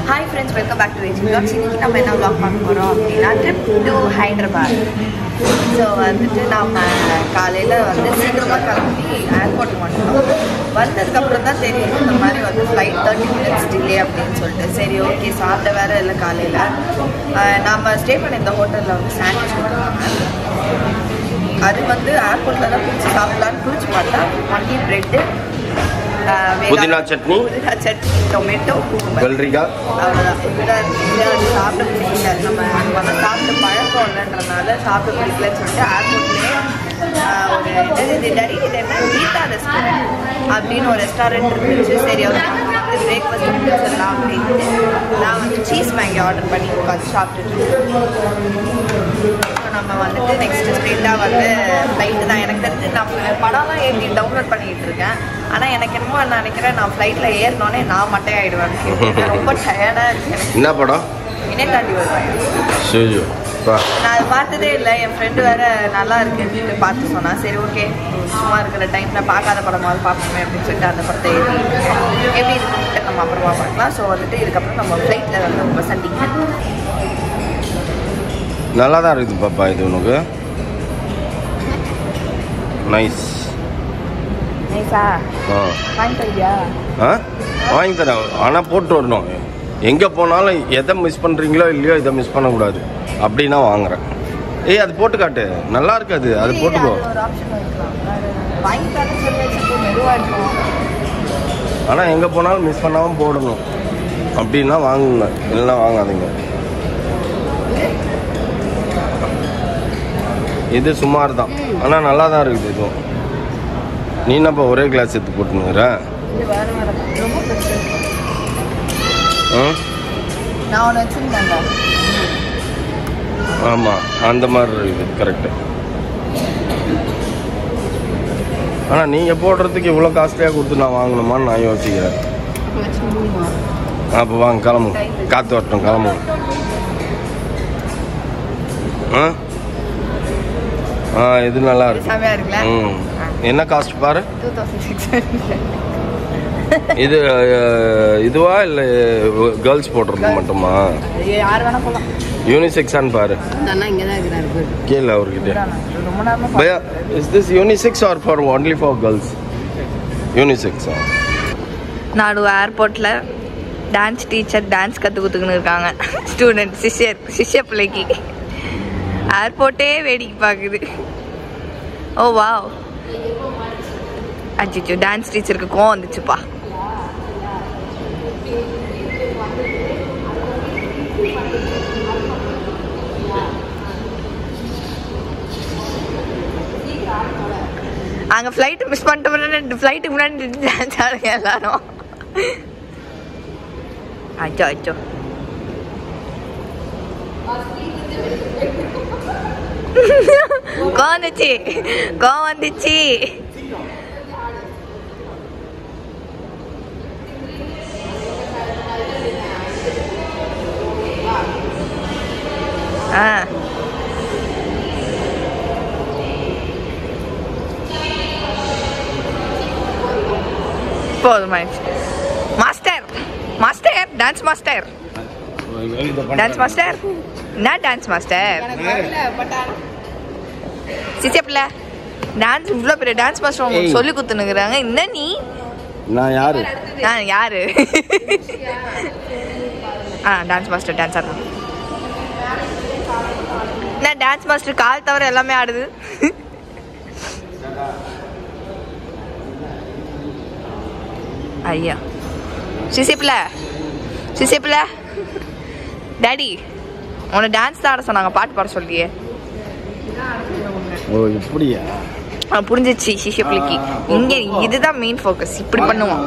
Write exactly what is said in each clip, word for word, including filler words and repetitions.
Hi friends, welcome back to Rachel Vlogs. இன்னைக்கு நம்ம என்ன vlog பார்க்க போறோம் அப்படின்னா trip to Hyderabad. ஸோ வந்துட்டு நம்ம காலையில் வந்து சீக்கிரமாக கிளம்பி ஏர்போர்ட்டுக்கு வந்துட்டோம். வந்ததுக்கப்புறம் தான் தெரியும் இந்த மாதிரி வந்து ஃப்ளைட் தேர்ட்டி மினிட்ஸ் டிலே அப்படின்னு சொல்லிட்டு. சரி ஓகே, சாப்பிட வேறு இல்லை காலையில். நம்ம ஸ்டே பண்ண இந்த ஹோட்டலில் வந்து சாண்ட்விச் கொடுத்தாங்க. அது வந்து ஏர்போர்ட்டில் தான் பிடிச்சி சாப்பிடலான்னு பிடிச்சி பார்த்தா ஒன்லி ப்ரெட்டு, புதினா சட்னி, புதினா சட்னி, டொமேட்டோ, வெள்ளரிக்காய், அவ்வளோதான். இதை சாப்பிட பிடிக்கல. நம்ம நம்ம சாப்பிட்டு பழக்கம் இல்லைன்றனால சாப்பிட பிடிக்கலன்னு சொல்லிட்டு ஏர்போர்ட்லேயே ஒரு இது டடி இது என்ன கீதா ரெஸ்டாரண்ட் அப்படின்னு ஒரு ரெஸ்டாரண்ட் இருந்துச்சு. சரி ஓகே, வந்து பிரேக்ஃபாஸ்ட் முடிச்சிடலாம் அப்படின்ட்டு நான் வந்து சீஸ் மேங்கி ஆர்டர் பண்ணி உட்காந்து சாப்பிட்டுட்டு நம்ம வந்துட்டு நெக்ஸ்ட் ஸ்ட்ரெயிட்டாக வந்து ஃப்ளைட்டு தான். எனக்கு தெரிஞ்சு நான் படம்லாம் ஏற்றி டவுன்லோட் பண்ணிக்கிட்டு இருக்கேன். ஆனால் எனக்கு என்னமோ நான் நினைக்கிறேன் நான் ஃப்ளைட்டில் ஏறினோடனே நான் மட்டே ஆகிடுவேன். ரொம்ப டயர்டாக இருக்கேன். என்ன படம்? இணைய தாண்டி வருவேன். நான் அதை பார்த்ததே இல்லை. என் ஃப்ரெண்டு வேற நல்லா இருக்குன்னு பார்த்து சொன்னான். சரி ஓகே, சும்மா இருக்கிற டைமில் பார்க்காத படமாவது பார்ப்போமே அப்படின்னு சொல்லிட்டு அந்த படத்தை ஏறி எப்படி இருக்குன்னு நம்ம அப்புறமா பார்க்கலாம். ஸோ வந்துட்டு இதுக்கப்புறம் நம்ம ஃப்ளைட்டில் வந்து ரொம்ப சந்திக்கிறேன். நல்லா தான் இருக்குது பாப்பா, இது உனக்கு நைஸ். நைஸா? ஆ வாங்கி தரியா? ஆ வாங்கி தரேன், ஆனால் போட்டு வரணும். எங்கே போனாலும் எதை மிஸ் பண்ணுறீங்களோ இல்லையோ இதை மிஸ் பண்ணக்கூடாது அப்படின்னா வாங்குறேன். ஏய் அது போட்டு காட்டு, நல்லா இருக்காது, அது போட்டுக்கோ. ஆனால் எங்கே போனாலும் மிஸ் பண்ணாமல் போடணும் அப்படின்னா வாங்குங்க, இல்லைன்னா வாங்காதீங்க. இது சுமார் தான், ஆனால் நல்லா தான் இருக்குது இதுவும். நீ என்னப்பா ஒரே கிளாஸ் எடுத்து போட்டுனுங்கிற? ஆமாம், அந்த மாதிரி இருக்குது கரெக்டு. ஆனால் நீங்கள் போடுறதுக்கு இவ்வளோ காஸ்ட்லியாக கொடுத்து நான் வாங்கணுமான்னு நான் யோசிக்கிறேன். அப்போ வாங்க, கிளம்புங்க, காற்று வரட்டும், கிளம்புங்க. ஆ ஆ இது நல்லா இருக்கு. ம் என்ன காஸ்ட் பாரு? இது இதுவா இல்லை கேர்ள்ஸ் போடுறது மட்டுமா? யூனிசெக்ஸான்னு பாரு, கேளு அவர்கிட்ட. பையா, is this unisex or for only for girls? யூனிசெக்ஸா? நாடு ஏர்போர்ட்டில் டான்ஸ் டீச்சர் டான்ஸ் கற்று கொடுத்துக்கின்னு இருக்காங்க. ஸ்டூடெண்ட் சிஷ்யர் சிஷ்ய பிள்ளைக்கு ஏர்போர்ட்டே வேடிக்கை பார்க்குது. ஓ வாவ், அச்சிச்சோ டான்ஸ் டீச்சருக்கு கோவம் வந்துச்சுப்பா. அங்கே ஃப்ளைட்டு மிஸ் பண்ணிட்டு ஃப்ளைட்டுக்கு முன்னாடி டான்ஸ் ஆடுங்க எல்லாரும். அச்சோ அச்சோ, கோவம் வந்துச்சு, கோவம் வந்துச்சு. ஆ போதுமாயிடுச்சு. Master master dance master dance master என்ன டான்ஸ் மாஸ்டர் சிச்சப்பில்ல டான்ஸ் இவ்வளோ பெரிய டான்ஸ் மாஸ்டர் உங்களுக்கு சொல்லி கொடுத்துனுக்குறாங்க. என்ன நீ? நான் யாரு? நான் யாரு? ஆ டான்ஸ் மாஸ்டர் டான்ஸ் ஆடுறேன். நான் டான்ஸ் மாஸ்டர் கால் தவிர எல்லாமே ஆடுது. ஐயா சிசிப்பில்ல சிசிப்பில்ல டாடி உன்னை டான்ஸ் தான் ஆட சொன்னாங்க, பாட்டு பாட சொல்லியே. ஓ இப்படியா? புரிஞ்சிச்சு சிஷ்ய பிள்ளைக்கு. இங்க இதுதான் மெயின் ஃபோக்கஸ், இப்படி பண்ணுவோம்.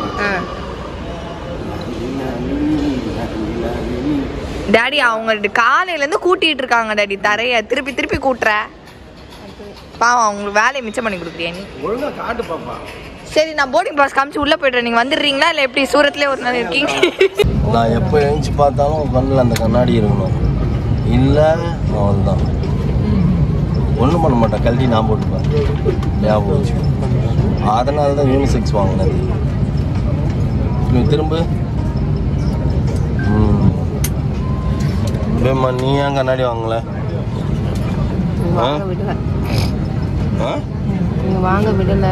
டாடி அவங்க காலையில இருந்து கூட்டிட்டு இருக்காங்க டாடி, தரைய திருப்பி திருப்பி கூட்டுற. பாவம், அவங்களுக்கு வேலையை மிச்சம் பண்ணி கொடுக்குறியா நீ? ஒழுங்கா காட்டு பாப்பா. சரி, நான் போர்டிங் பாஸ் காமிச்சு உள்ள போய்ட்றேன். நீங்க வந்துடுறீங்களா இல்லை எப்படி? சூரத்லேயே ஒரு நாள் இருக்கீங்க. நான் எப்போ எழுந்துச்சு பார்த்தாலும் கண்ணில் அந்த கண்ணாடி இருக்கணும், இல்லை அவள்தான் ஒன்றும் பண்ண மாட்டேன், கழட்டி நான் போட்டுப்பேன். ஞாபகம் வச்சுக்கோ. அதனால தான் யூனிசெக்ஸ் வாங்கினது. திரும்ப பேம்மா நீ ஏன் கண்ணாடி வாங்கல? வாங்க விடல. நீங்க வாங்க விடல.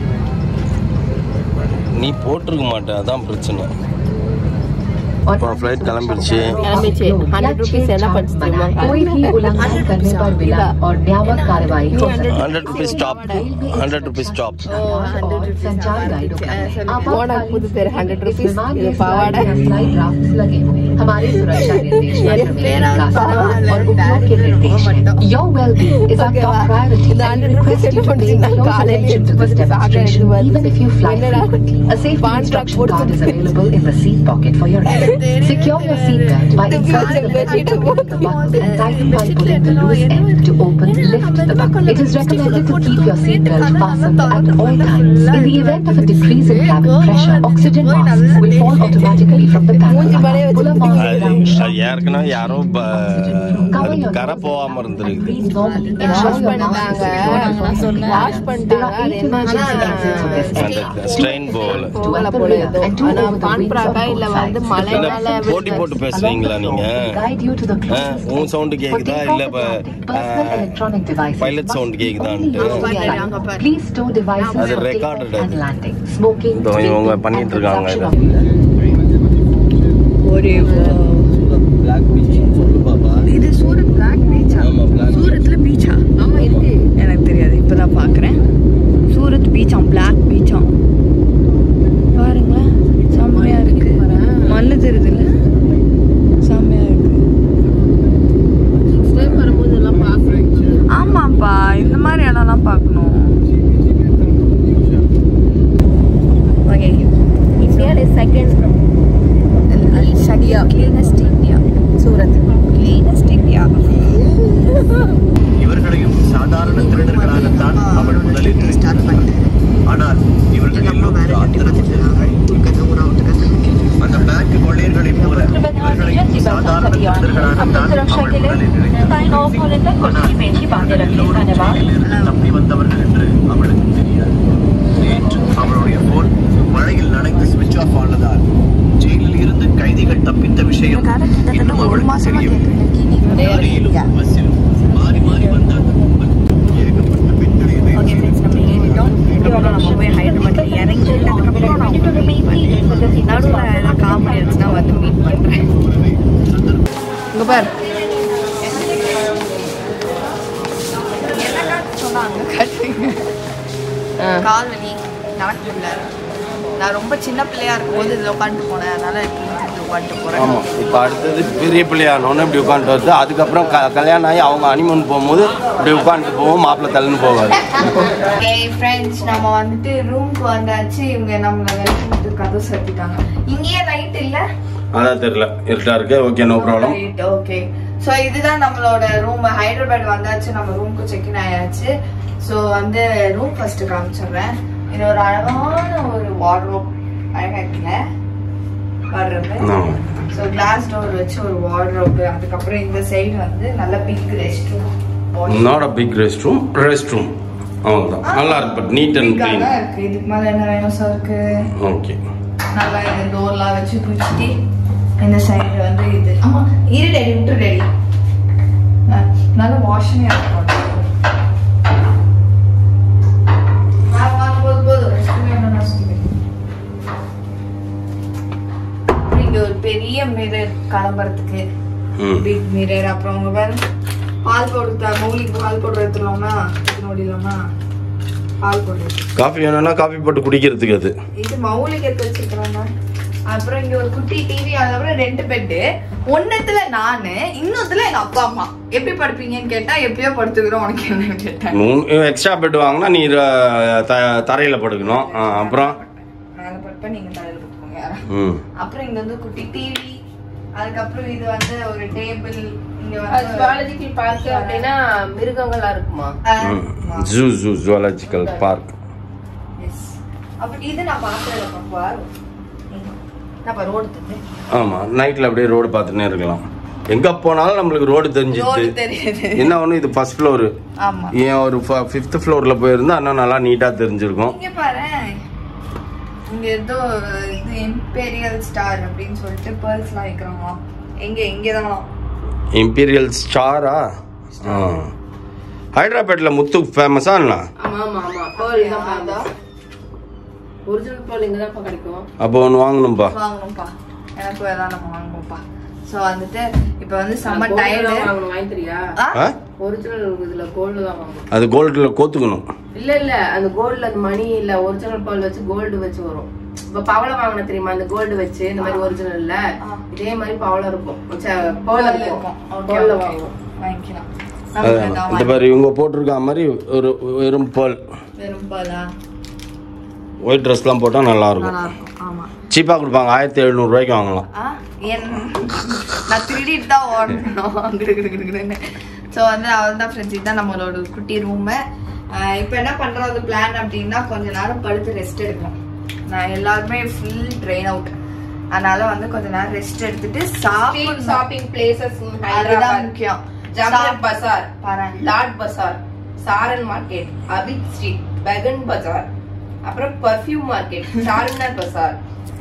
நீ போட்டிருக்க மாட்டே, அதான் பிரச்சனை. இப்போ फ्लाइट கிளம்பிடுச்சு. கிளம்பிடுச்சு. हंड्रेड रुपीस என்ன பண்ணுறீங்க? कोई भी उल्लंघन करने पर विलंब और न्यायिक कार्रवाई हो सकती है। Hundred rupees stop. Hundred rupees stop. संचार गाइडों का போனா புது பேர் हंड्रेड रुपीस இது பாவாடை फ्लाइट ड्राफ्ट्स लगे हुए हैं। हमारे सुरक्षा निर्देश और उपयोग के निर्देश your well-being is our top priority. இந்த हंड्रेड रुपीस செட் பண்ணிட்டீங்க காலையில எடுத்து வந்து demonstration even if you fly frequently a safety instruction card is available in the seat pocket for your head. Secure your seat belt by inserting the seat belt in the button and tighten by pulling the loose end to open lift the button. It is recommended to keep your seat belt fastened at all times. In the event of a decrease in cabin pressure, oxygen masks will fall automatically from the panel. Pull a mask around your shoulder. ஏற்கனவே யாரோ கரை போகாம இருந்திருக்கு. Ensure your mask is secured before stepping out. There are eight emergency exits on this aircraft. Strain போல To enter the rear and two over the wings of both sides. போட்டி போட்டு பேசுறீங்களா நீங்க? உன் சவுண்ட் கேக்குதா இல்ல பைலட் சவுண்ட் கேக்குதான்ட்டு? அது recorded. இவங்க பண்ணிட்டு இருக்காங்க இத. ஒரே பிளாக் பீச் சொல்லு பாப்பா. இது சூரத் பிளாக் பீச்சா? ஆமா பிளாக். சூரத்ல பீச்சா? ஆமா இருக்கு. எனக்கு தெரியாது, இப்பதான் பாக்குறேன். சூரத் பீச்சா, பிளாக் பீச்சா. பாருங்க செம்மையா இருக்கு. மண்ணு தெரியுது இல்ல? செம்மையா இருக்கு. ஸ்டே பண்ணும்போது எல்லாம் பார்க்கணும். ஆமாப்பா, இந்த மாதிரி இடம்லாம் பார்க்கணும். ஓகே, இந்தியா இஸ் செகண்ட் அல் ஷடியா cleanest India. Surat cleanest India. இவர்களையும் சாதாரண திருடர்களாகத்தான் அவள் முதலில் ஸ்டார்ட் பண்ணிட்டார். ஆனால் இவர்கள் எல்லோரும் அந்த பேங்க் கொள்ளையர்களைப் போல இவர்களையும் சாதாரண திருடர்களாகத்தான் அவள் முதலில் தப்பி வந்தவர்கள் என்று அவளுக்கு தெரியாது. நேற்று அவளுடைய போன் மழையில் நனைந்து சுவிட்ச் ஆஃப் ஆனதால் ஜெயிலில் இருந்து கைதிகள் தப்பித்த விஷயம் இன்னும் அவளுக்கு தெரியவில்லை. லாரியிலும் பஸ்ஸிலும் மாறி மாறி வந்தாங்க. ஏகப்பட்ட பெண்களை நம்ம போய் ஹைதராபாத்ல இறங்கிட்டு அதுக்கப்புறம் நான் நடுவில் ஏதாவது காமெடி இருந்துச்சுன்னா வந்து மீட் பண்ணுறேன். இங்கே பார் என்ன சொன்னாங்க கட்டுங்க. கால் வலி நடக்கல. நான் ரொம்ப சின்ன பிள்ளையா இருக்கும்போது இதில் உட்காந்துட்டு போனேன், அதனால இப்படி உட்காந்துட்டு போகிறேன். ஆமாம், இப்போ அடுத்தது பெரிய பிள்ளையானோன்னு இப்படி உட்காந்துட்டு வருது. அதுக்கப்புறம் க கல்யாணம் ஆகி அவங்க ஹனிமூன் போகும்போது இப்படி உட்காந்துட்டு போவோம், மாப்பிள்ளை தள்ளுன்னு போவார். ஓகே ஃப்ரெண்ட்ஸ், நம்ம வந்துட்டு ரூமுக்கு வந்தாச்சு. இவங்க நம்மளை வெளியே கதவு சட்டிட்டாங்க. இங்கேயே லைட் இல்லை, அதான் தெரியல, இருட்டா இருக்கு. Okay, no problem. Okay, so இதுதான் நம்மளோட ரூம். ஹைதராபாத் வந்தாச்சு, நம்ம ரூமுக்கு செக்இன் ஆயாச்சு. ஸோ வந்து ரூம் ஃபர்ஸ்ட் காமிச்சிடுறேன். இது ஒரு அழகான ஒரு வார்ட்ரோப், அழகா இருக்குல்ல வார்ட்ரோப். ஸோ கிளாஸ் டோர் வச்சு ஒரு வார்ட்ரோப். அதுக்கப்புறம் இந்த சைடு வந்து நல்ல big rest room. Not a big rest room, rest room அவ்வளோதான். நல்லா இருக்கு, பட் நீட் அண்ட் க்ளீன் இருக்கு. இதுக்கு மேலே என்ன வேணும் சார் இருக்கு. ஓகே, நல்லா இந்த டோர்லாம் வச்சு குச்சிட்டு இந்த சைடு வந்து இது ஆமா இரு ரெடி விட்டு ரெடி நல்ல வாஷிங் இருக்கும். ஒரு பெரிய மிரர் கிளம்புறதுக்கு, பிக் மிரர். அப்புறம் அவங்க வேற பால் போடுறா, மௌலிக்கு பால் போடுற எடுத்துலாமா நோடிலாமா பால் போடுறது. காஃபி வேணும்னா காஃபி போட்டு குடிக்கிறதுக்கு அது இது மௌலிக்கு எடுத்து வச்சிருக்காங்க. அப்புறம் இங்க ஒரு குட்டி டிவி, அதுக்கப்புறம் ரெண்டு பெட்டு. ஒன்னத்துல நானு, இன்னொத்துல எங்க அப்பா அம்மா. எப்படி படுப்பீங்கன்னு கேட்டா எப்பயோ படுத்துக்கிறோம், உனக்கு என்னன்னு கேட்டேன். எக்ஸ்ட்ரா பெட் வாங்கினா நீ தரையில படுக்கணும். அப்புறம் மேல படுப்ப நீங்க தரையில படுத்துக்கோங்க. அப்புறம் இங்க வந்து குட்டி டிவி. அதுக்கப்புறம் இது வந்து ஒரு டேபிள். இங்க வந்து ஜுவாலஜிக்கல் பார்க் அப்படின்னா மிருகங்களா இருக்குமா? Zoo zoo zoological park. Yes. அப்ப இது நான் பார்த்ததுல பாப்பா. நான் ரோடு தெரியுது. ஆமா, நைட்ல அப்படியே ரோடு பார்த்துட்டே இருக்கலாம். எங்க போனாலும் நம்மளுக்கு ரோடு தெரிஞ்சிச்சு. என்ன ஒண்ணு, இது ஃபர்ஸ்ட் ஃப்ளோர். ஆமா, ஏன் ஒரு ஃபிஃப்த் ஃப்ளோர்ல போயிருந்தா இன்னும் நல்லா நீட்டா தெரிஞ்சிருக்கும். இங்க பாரு, இங்க ஏதோ இது இம்பீரியல் ஸ்டார் அப்படின்னு சொல்லிட்டு பேர்ல்ஸ்லாம் வைக்கிறாங்க. எங்க இங்க தான் இம்பீரியல் ஸ்டாரா? ஆ ஹைதராபாத்ல முத்து ஃபேமஸா என்ன? ஆமா ஆமா ஆமா பேர்ல் தான் ஃபேமஸ். ஒரிஜினல் பேர்ல் இங்க தான் கிடைக்கும். அப்போ ஒன்று வாங்கணும்பா. வாங்கணும்பா, எனக்கு ஏதாவது நம்ம வாங்கணும்பா. ஸோ வந்துட்டு இப்போ வந்து செம்ம டயர்டு. வாங்கணும், வாங்கி தெரியா? ஒரிஜினல் இதுல கோல்டு தான் வாங்கணும். அது கோல்டுல கோத்துக்கணும். இல்ல இல்ல அந்த கோல்டுல அந்த மணி இல்ல ஒரிஜினல் பேர்ல் வச்சு கோல்டு வச்சு வரும். இப்ப பவளம் வாங்கின தெரியுமா, அந்த கோல்டு வச்சு இந்த மாதிரி ஒரிஜினல்ல இதே மாதிரி பவளம் இருக்கும். பேர்ல் இருக்கும், பேர்ல வாங்குவோம், வாங்கிக்கலாம். இந்த மாதிரி இவங்க போட்டிருக்க மாதிரி ஒரு வெறும் பேர்ல், வெறும் பாலா ஒயிட் ட்ரெஸ்லாம் போட்டால் நல்லா இருக்கும். ஆமாம், சீப்பாக கொடுப்பாங்க. ஆயிரத்தி எழுநூறு ரூபாய்க்கு வாங்கலாம். நான் திருடிட்டு தான் ஓடணும். ஸோ வந்து அவள் தான் ஃப்ரெண்ட்ஸ், இதுதான் நம்மளோட குட்டி ரூமு. இப்போ என்ன பண்ணுறது பிளான் அப்படின்னா, கொஞ்ச நேரம் படுத்து ரெஸ்ட் எடுக்கணும். நான் எல்லாருமே ஃபுல் ட்ரெயின் அவுட், அதனால வந்து கொஞ்ச நேரம் ரெஸ்ட் எடுத்துட்டு சாப்பிட்டு ஷாப்பிங் பிளேசஸ் அதுதான் முக்கியம். ஜாமர் பசார், பாருங்க, லாட் பசார், சாரன் மார்க்கெட், அபித் ஸ்ட்ரீட், பெகன் பஜார், அப்புறம் பர்ஃபியூம் மார்க்கெட், சார்மினார் பசார்.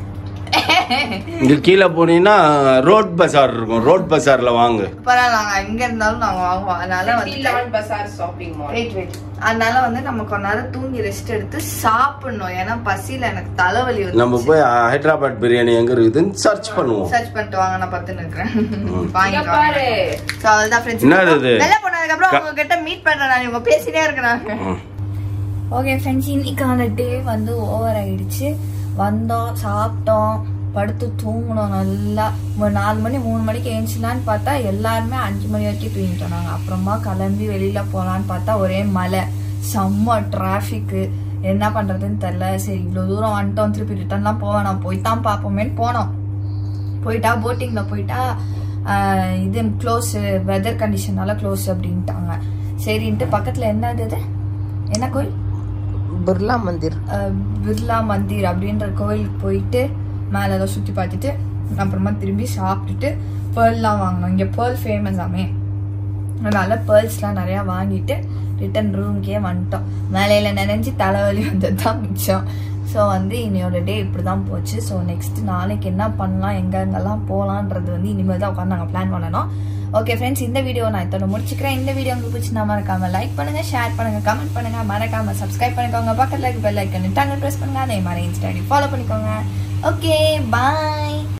இங்க கீழே போனீங்கன்னா ரோட் பசார் இருக்கும். ரோட் பசார்ல வாங்க. பரவாயில்ல, எங்க இருந்தாலும் நாங்க வாங்குவோம். அதனால வந்து பசார் ஷாப்பிங் மால். வெயிட் வெயிட் அதனால வந்து நம்ம கொஞ்ச நேரம் தூங்கி ரெஸ்ட் எடுத்து சாப்பிடணும். ஏன்னா பசியில எனக்கு தலைவலி வந்து. நம்ம போய் ஹைதராபாத் பிரியாணி எங்க இருக்குதுன்னு சர்ச் பண்ணுவோம். சர்ச் பண்ணிட்டு வாங்க, நான் பத்து நிக்கிறேன். வாங்க பாரு. சோ அதுதான் ஃப்ரெண்ட்ஸ். என்னது இது? வெள்ள போனதுக்கு அப்புறம் உங்க கிட்ட மீட் பண்றேன். நான் இவங்க பேசிட்டே இருக்கறாங்க. ஓகே ஃப்ரெண்ட்ஸ், இன்னைக்கான டே வந்து ஓவர் ஆயிடுச்சு. வந்தோம், சாப்பிட்டோம், படுத்து தூங்கணும். நல்லா ஒரு நாலு மணி மூணு மணிக்கு எழுந்துலான்னு பார்த்தா எல்லாருமே அஞ்சு மணி வரைக்கும் தூங்கிட்டோம் நாங்கள். அப்புறமா கிளம்பி வெளியில போகலான்னு பார்த்தா ஒரே மழை, செம்ம டிராஃபிக்கு, என்ன பண்றதுன்னு தெரில. சரி இவ்வளோ தூரம் வந்துட்டோம், திருப்பி ரிட்டர்ன்லாம் போவேன், நான் போய்தான் பார்ப்போமேன்னு போனோம். போயிட்டா போட்டிங்ல போயிட்டா இது க்ளோஸ், வெதர் கண்டிஷனால க்ளோஸ் அப்படின்ட்டாங்க. சரின்ட்டு பக்கத்துல என்ன இது, என்ன கோயில், பிர்லா மந்திர், பிர்லா மந்திர் அப்படின்ற கோயிலுக்கு போயிட்டு மேலே ஏதோ சுற்றி பார்த்துட்டு அப்புறமா திரும்பி சாப்பிட்டுட்டு பேர்ல்லாம் வாங்கினோம். இங்கே பேர்ல் ஃபேமஸ் ஆமே, அதனால பேர்ல்ஸ்லாம் நிறையா வாங்கிட்டு ரிட்டன் ரூம்க்கே வந்துட்டோம். மேலையில் நினைஞ்சு தலைவலி வந்தது தான் மிச்சம். ஸோ வந்து இன்னையோட டே இப்படி தான் போச்சு. ஸோ நெக்ஸ்ட் நாளைக்கு என்ன பண்ணலாம், எங்கே எங்கெல்லாம் போகலான்றது வந்து இனிமேல் தான் உட்காந்து நாங்கள் பிளான் பண்ணணும். ஓகே ஃப்ரெண்ட்ஸ், இந்த வீடியோ நான் இதோட முடிச்சுக்கிறேன். இந்த வீடியோ உங்களுக்கு பிடிச்சினா மறக்காம லைக் பண்ணுங்க, ஷேர் பண்ணுங்க, கமெண்ட் பண்ணுங்க, மறக்காம சப்ஸ்கிரைப் பண்ணிக்கோங்க. பக்கத்தில் பெல் ஐக்கன் டங்கு ப்ரெஸ் பண்ணுங்க. அதே மாதிரி இன்ஸ்டாடி ஃபாலோ பண்ணிக்கோங்க. Okay bye.